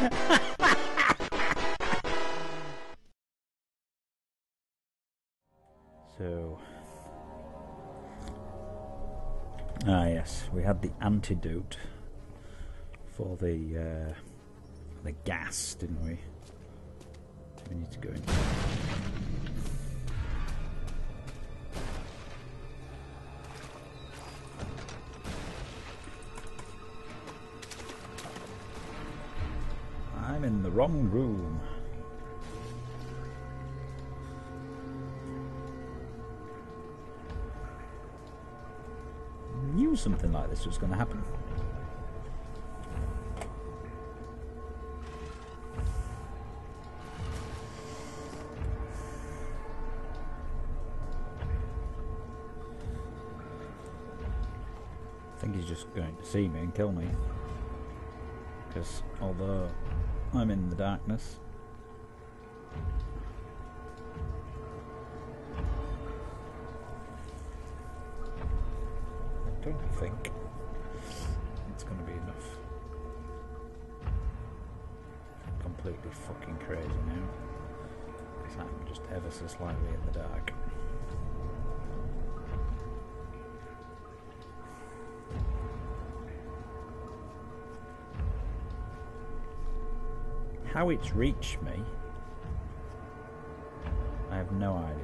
So, yes, we had the antidote for the gas, didn't we? We need to go into. I'm in the wrong room. Knew something like this was going to happen. I think he's just going to see me and kill me. Because although I'm in the darkness, I don't think it's going to be enough. I'm completely fucking crazy now. Because I'm just ever so slightly in the dark. How it's reached me, I have no idea.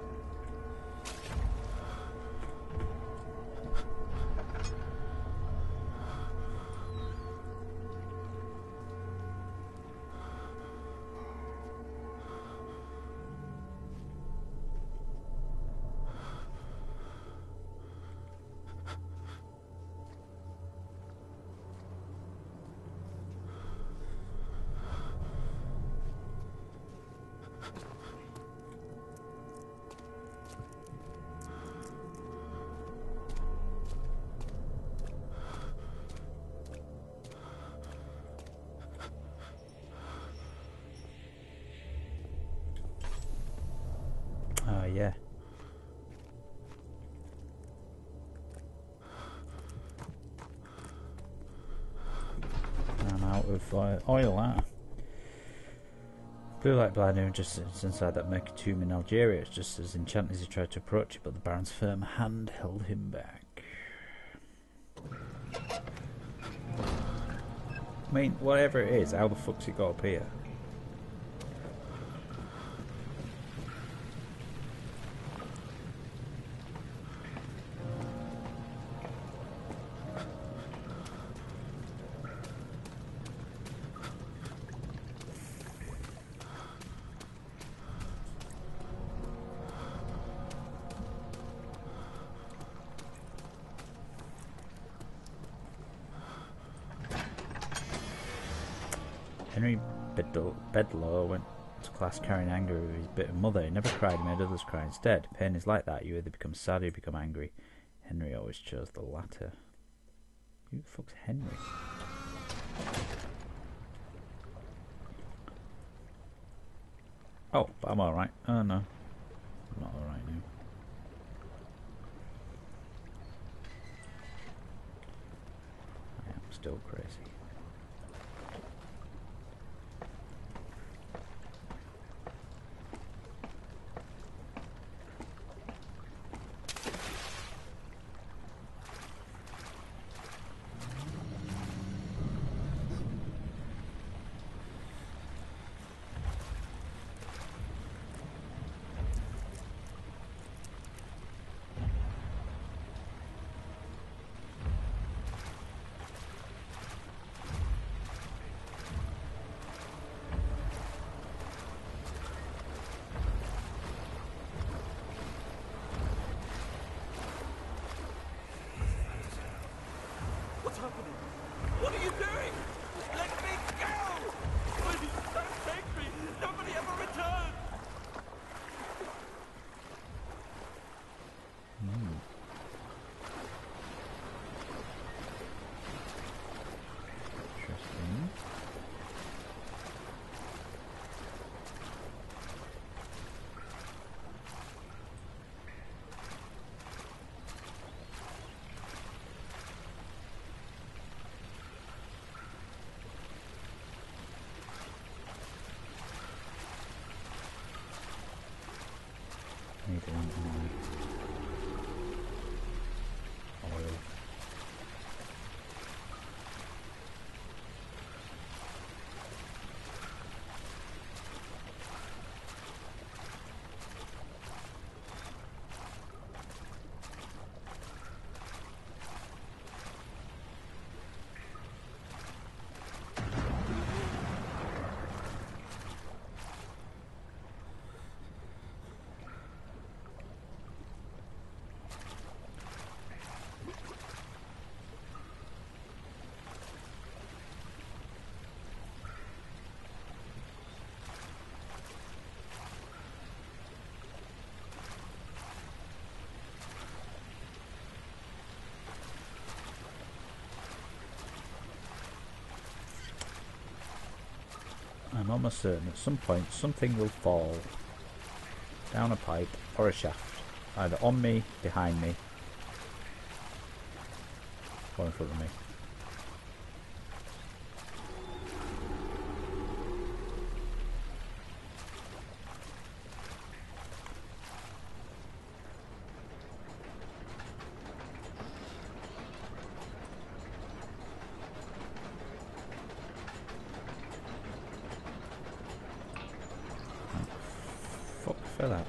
Yeah. I'm out of oil now. Blue light blinding just inside that murky tomb in Algeria. It's just as enchanting as he tried to approach it, but the Baron's firm hand held him back. I mean, whatever it is, how the fuck's it got up here? Henry Bedlow went to class carrying anger over his bitter mother. He never cried, he made others cry instead. Pain is like that. You either become sad or you become angry. Henry always chose the latter. Who the fuck's Henry? Oh, but I'm alright. Oh no. I'm not alright now. I am still crazy. What are you doing? Let me go! Please, don't take me! Nobody ever returns! Interesting. Getting oil. I'm almost certain at some point something will fall down a pipe or a shaft, either on me, behind me, or in front of me. Fuck for that.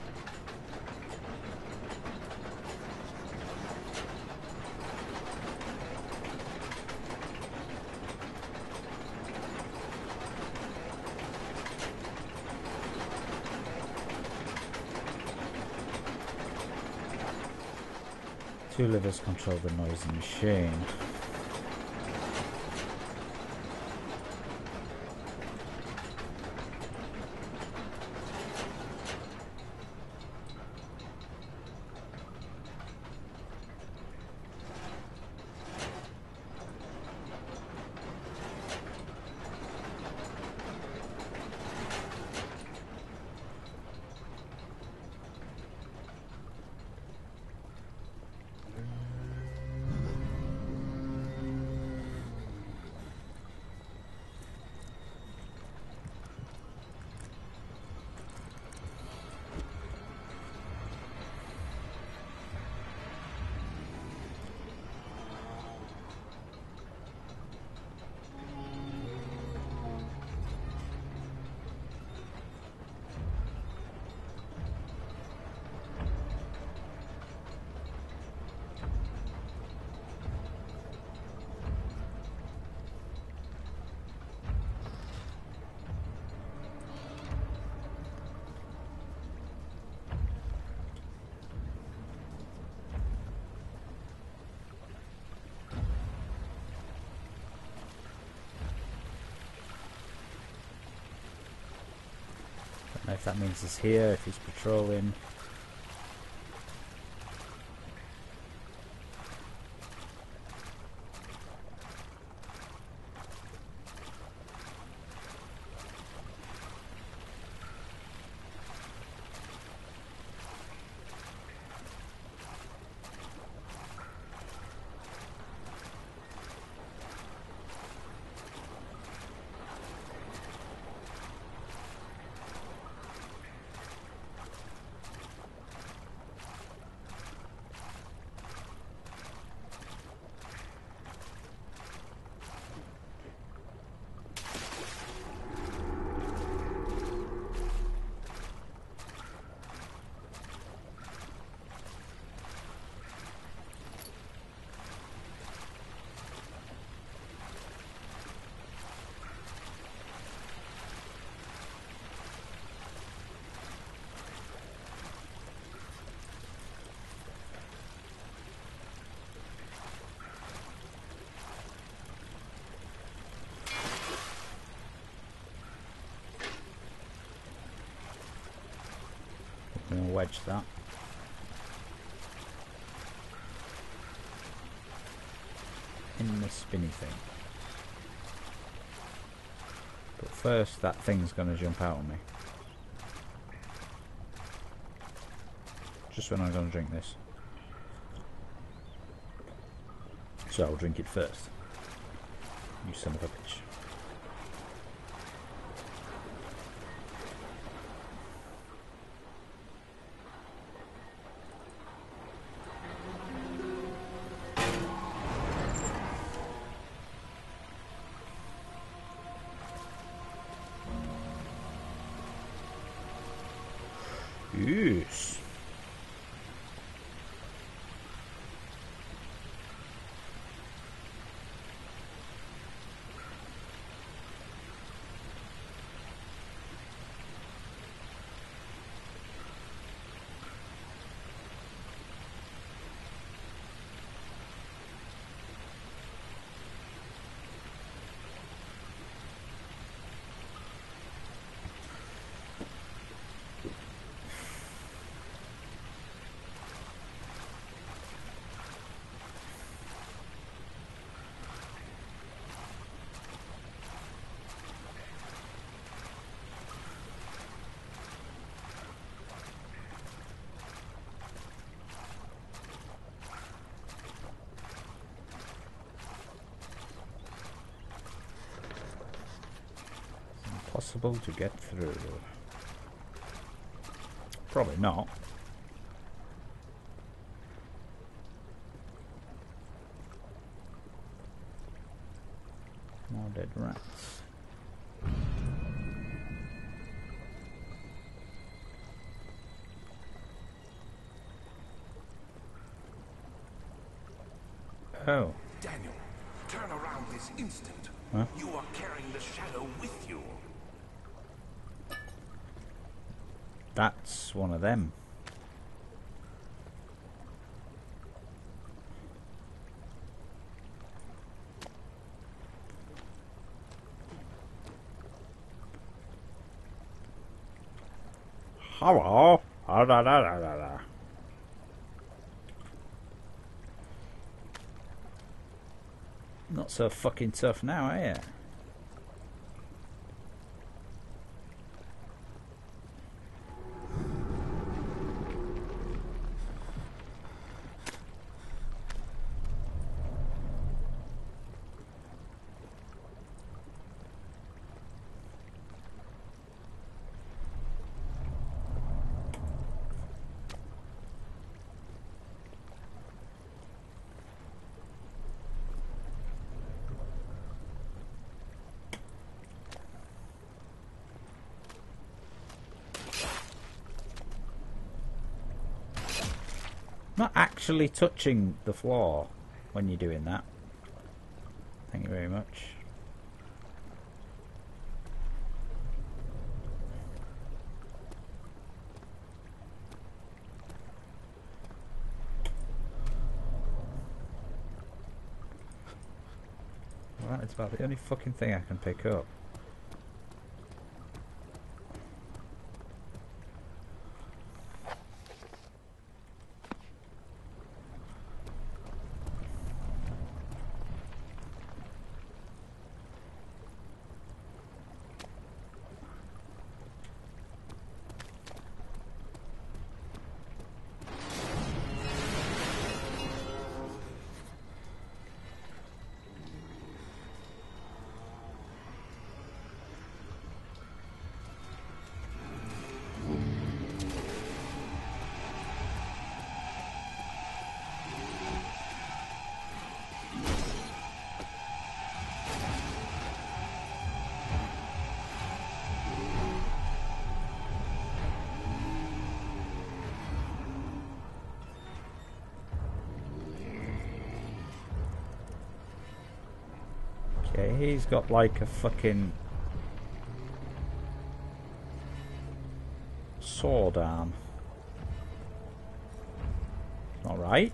Two levers control the noisy machine. Don't know if that means he's here, if he's patrolling. I'm going to wedge that. In the spinny thing. But first that thing's going to jump out on me. Just when I'm going to drink this. So I'll drink it first. You son of a bitch. possible to get through? Probably not. More dead rats. Oh. Daniel, turn around this instant. Huh? You are carrying the shadow with you. That's one of them. Hello. Ah, da, da, da, da, da. Not so fucking tough now, are you? Not actually touching the floor when you're doing that. Thank you very much. Well, it's about the only fucking thing I can pick up. Okay, he's got like a fucking sword arm. Alright.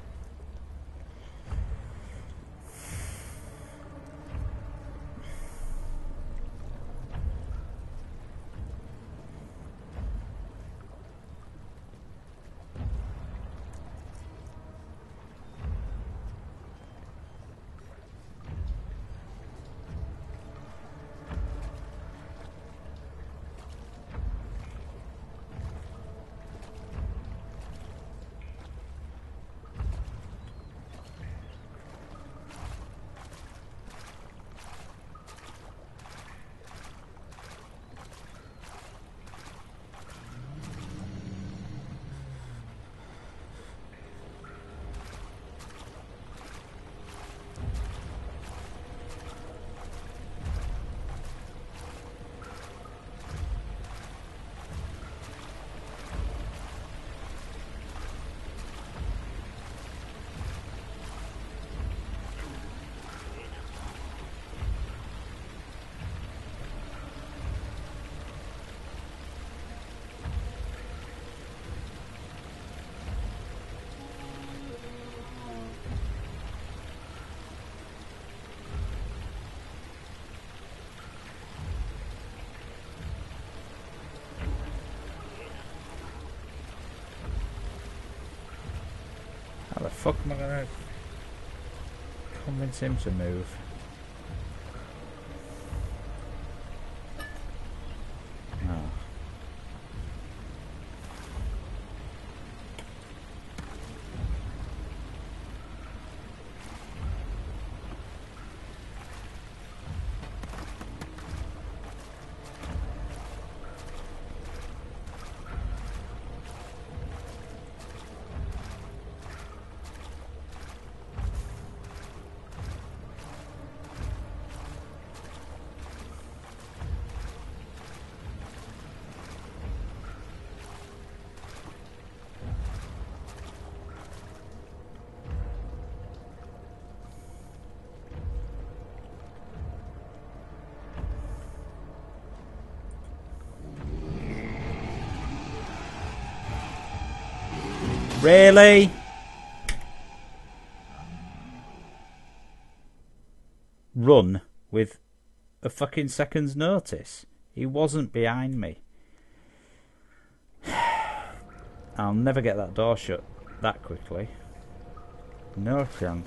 How the fuck am I gonna convince him to move? Oh. Really? Run with a fucking second's notice. He wasn't behind me. I'll never get that door shut that quickly. No chance.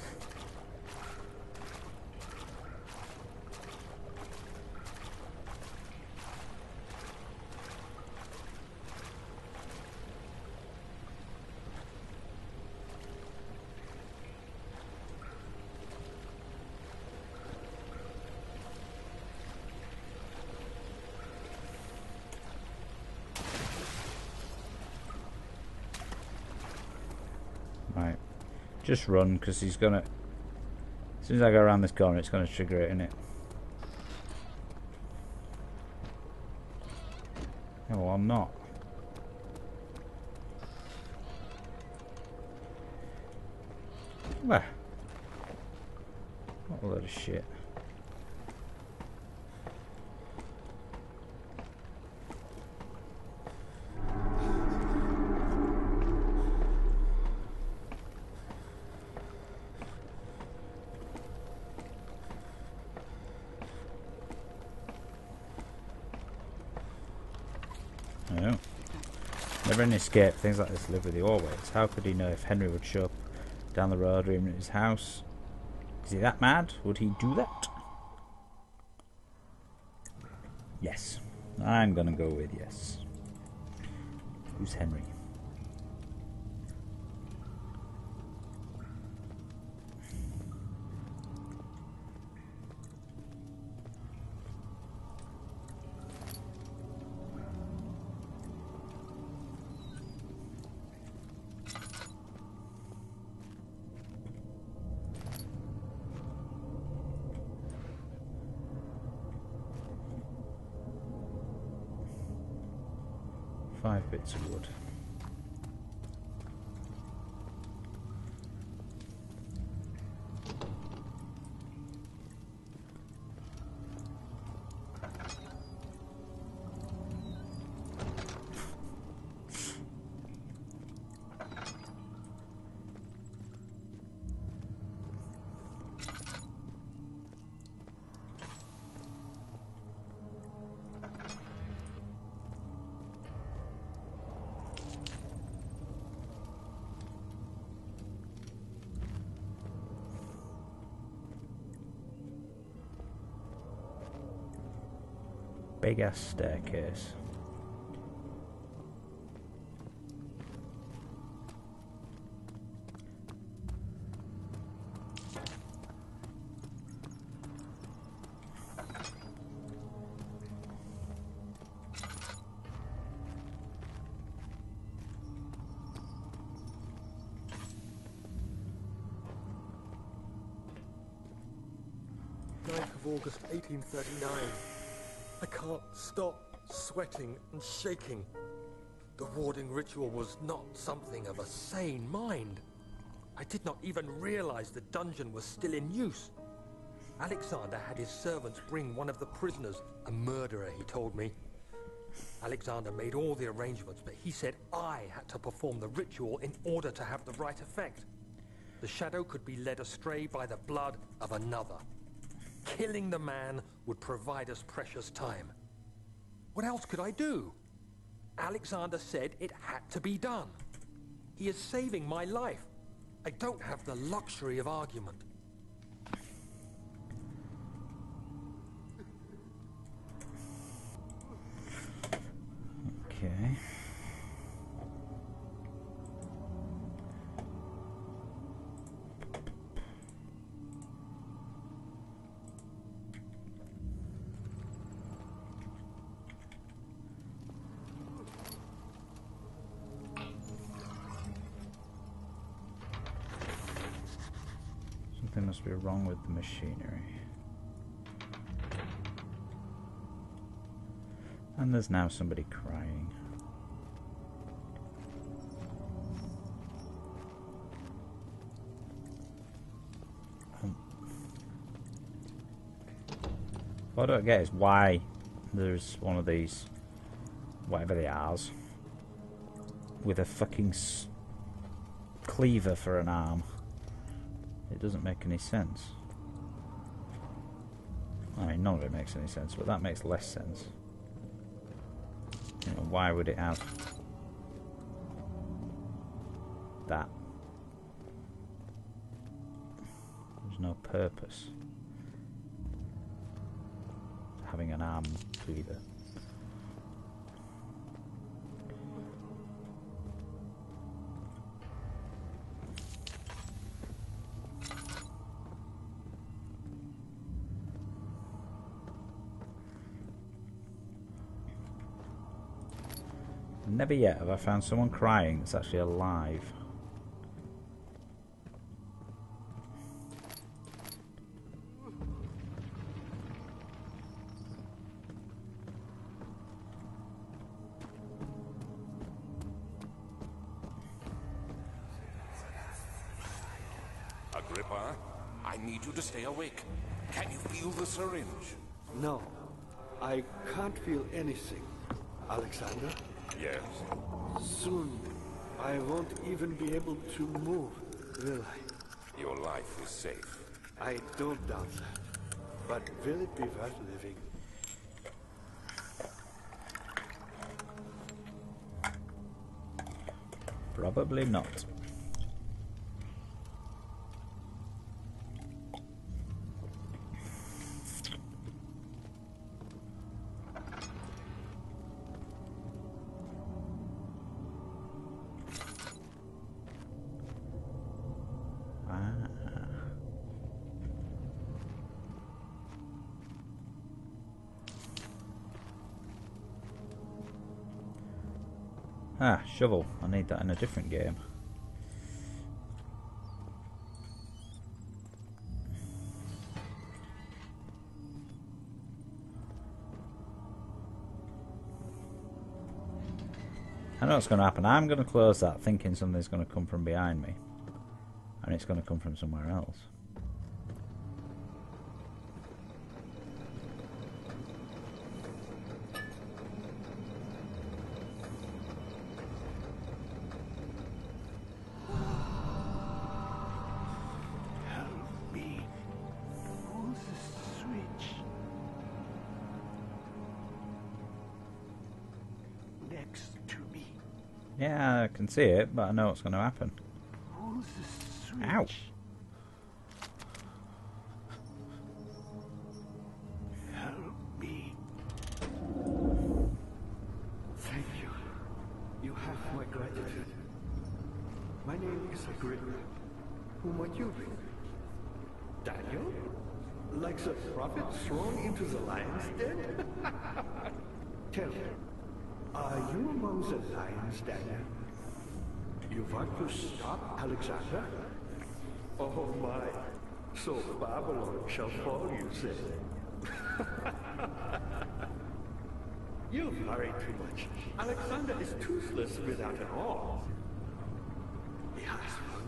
Right. Just run, because he's gonna... As soon as I go around this corner, it's gonna trigger it, innit? No, well, I'm not. Where? What a load of shit. No. Never an escape. Things like this live with you always. How could he know if Henry would show up down the road or even at his house? Is he that mad? Would he do that? Yes. I'm gonna go with yes. Who's Henry? Five bits of wood. Big ass staircase. August 1839. I can't stop sweating and shaking. The warding ritual was not something of a sane mind. I did not even realize the dungeon was still in use. Alexander had his servants bring one of the prisoners, a murderer, he told me. Alexander made all the arrangements, but he said I had to perform the ritual in order to have the right effect. The shadow could be led astray by the blood of another. Killing the man would provide us precious time. What else could I do? Alexander said it had to be done. He is saving my life. I don't have the luxury of argument. Okay. Something must be wrong with the machinery. And there's now somebody crying. What I don't get is why there's one of these, whatever they are, with a fucking cleaver for an arm. It doesn't make any sense. I mean, none of it makes any sense, but that makes less sense. You know, why would it have that? There's no purpose to having an arm cleaver. Never yet have I found someone crying that's actually alive. Agrippa, I need you to stay awake. Can you feel the syringe? No, I can't feel anything. Alexander? Yes. Soon, I won't even be able to move, will I? Your life is safe. I don't doubt that. But will it be worth living? Probably not. Ah, shovel. I need that in a different game. I know what's going to happen. I'm going to close that thinking something's going to come from behind me. And it's going to come from somewhere else. Yeah, I can see it, but I know what's going to happen. Ow! Help me. Thank you. You have my gratitude. My name is Agrippa. Who might you be? Daniel? Like the prophet thrown into the lion's den? Tell me. Are you among the lions, Daniel? You want to stop Alexander? Oh my, so Babylon shall fall, you say. You worry too much. Alexander is toothless without an arm. Yes,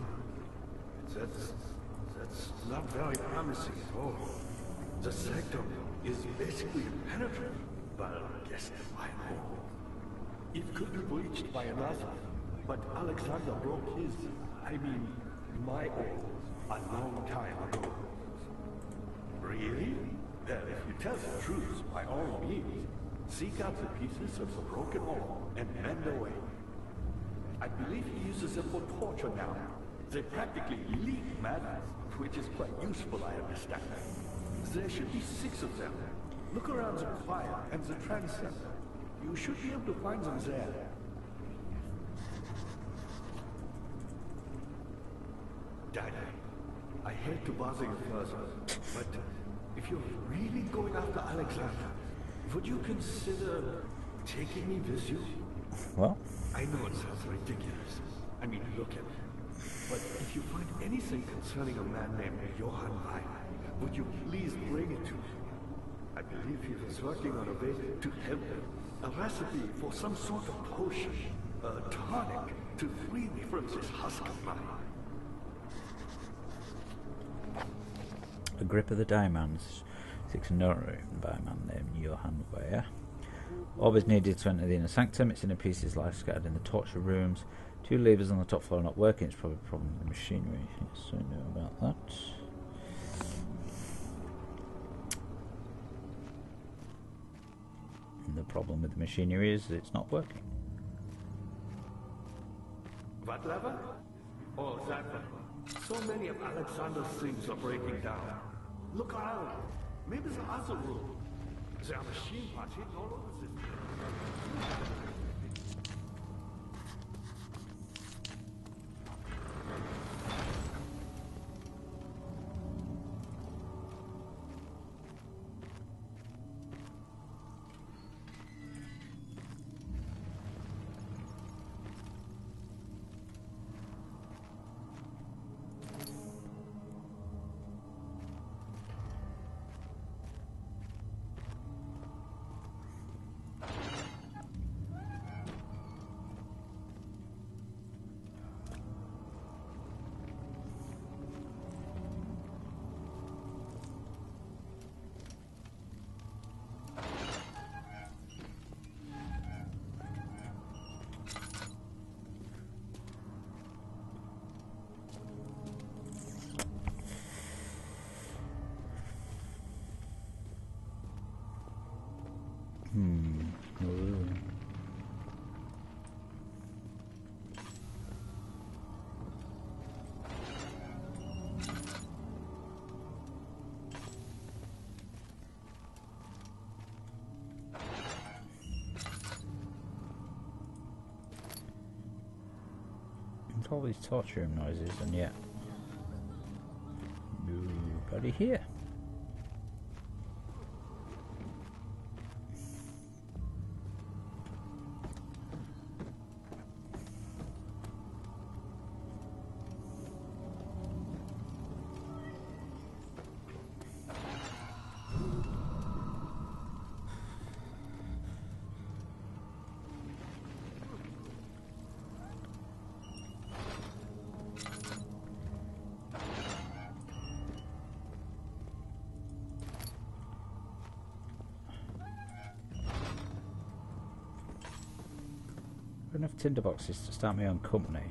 that's not very promising at all. The sector is basically impenetrable, but I guess I hope. It could be breached by another, but Alexander broke his, my oath, a long time ago. Really? Well, if you tell the truth, by all means, seek out the pieces of the broken oath and mend away. I believe he uses them for torture now. They practically leak madness, which is quite useful, I understand. There should be 6 of them. Look around the choir and the transept. You should be able to find them there. Daddy, I hate to bother you further, but if you're really going after Alexander, would you consider taking me with you? Well? I know it sounds ridiculous. I mean, look at me. But if you find anything concerning a man named Johann Wein, would you please bring it to me? I believe he was working on a way to help him. A recipe for some sort of potion, a tonic, to free me from this husk of mine. Agrippa the Diamond, Slegnor by a man named Johann Weyer. Orb is needed to enter the inner sanctum. Its inner pieces lie scattered in the torture rooms. Two levers on the top floor are not working. It's probably a problem with the machinery. Yes, I know about that. And the problem with the machinery is that it's not working. What lever? Oh, that one. So many of Alexander's things are breaking down. Look around. Maybe there's other room. There are machine parts hidden all over this place. Ooh. And all these torture room noises, and yet nobody here. Enough tinderboxes to start my own company.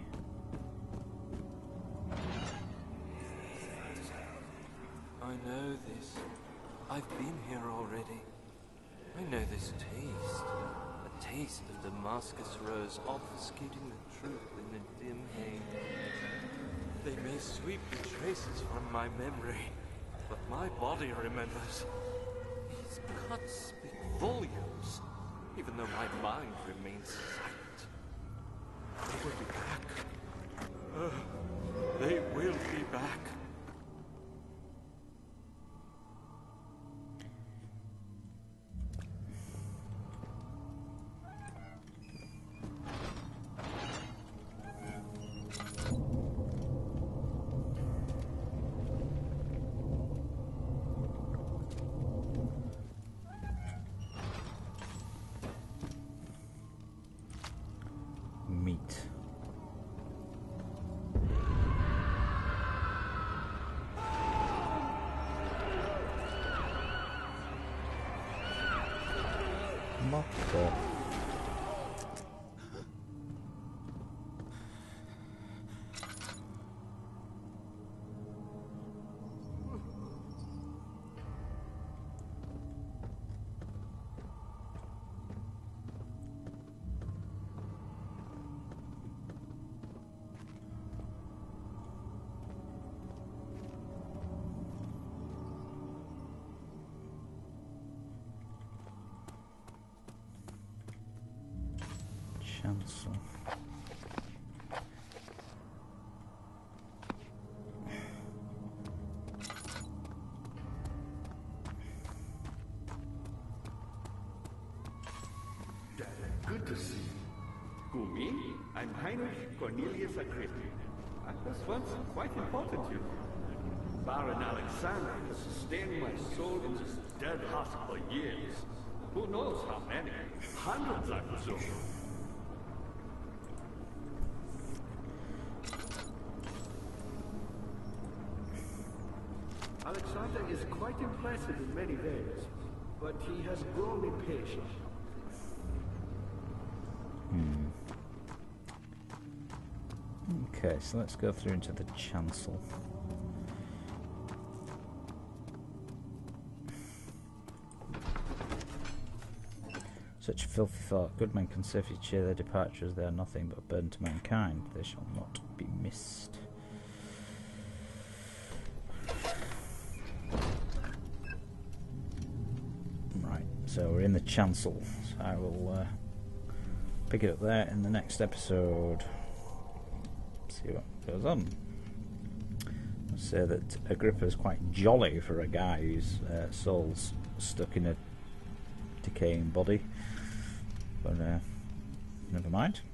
I know this. I've been here already. I know this taste. A taste of Damascus rose obfuscating the truth in a dim haze. They may sweep the traces from my memory, but my body remembers. These cuts speak volumes, even though my mind remains silent. They will be back. They will be back. Meat. Mothball. Chancel. Good to see you. Who, me? I'm Heinrich Cornelius Agrippa. I was once quite important, you know. Baron Alexander has sustained my soul in this dead husk for years. Who knows how many? Hundreds, I presume. Alexander is quite impressive in many ways, but he has grown impatient. Okay, so let's go through into the chancel. Such filthy thought. Good men can safely cheer their departure, as they are nothing but a burden to mankind. They shall not be missed. Right, so we're in the chancel. So I will pick it up there in the next episode. See what goes on. I'll say that Agrippa is quite jolly for a guy whose soul's stuck in a decaying body. But never mind.